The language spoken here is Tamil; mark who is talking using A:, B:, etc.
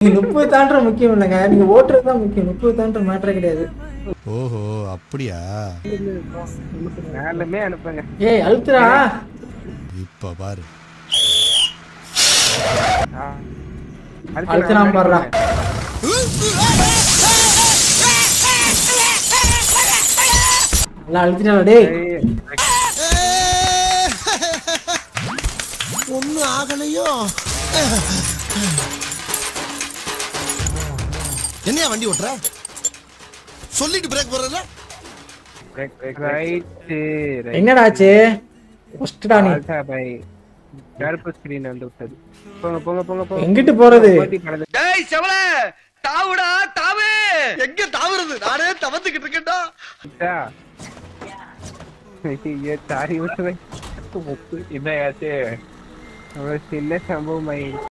A: 30 தாண்டற முக்கியம் இல்லைங்க, நீங்க ஓட்டுறது தான் முக்கியம். 30 தாண்டற மேட்டரே கிடையாது.
B: ஓஹோ அப்படியா?
C: மேலமே அனுப்புங்க.
A: ஏய் அழுத்துறா.
B: இப்ப பாரு.
A: அழுத்துனா பாருடா. நல்லா அழுத்திட்டா டேய்.
B: ஒண்ணு ஆகலையோ. என்னையா வண்டி ஓட்டுற? சொல்லிட்டு பிரேக் போடுறல.
A: என்னடா ஆச்சு? ஃபர்ஸ்ட்டா நீ
C: பை கருப்பு ஸ்கிரீன் வந்து விட்டது. போங்க போங்க போங்க போங்க.
A: எங்கிட்டு போறது?
D: டேய் செவல தாவுடா தாவு. எங்க தாவுறது? நானே தவந்துக்கிட்டு இருக்கேன்டா.
C: ये तारी उसमें तो इतना ऐसे சின்ன சம்பவம்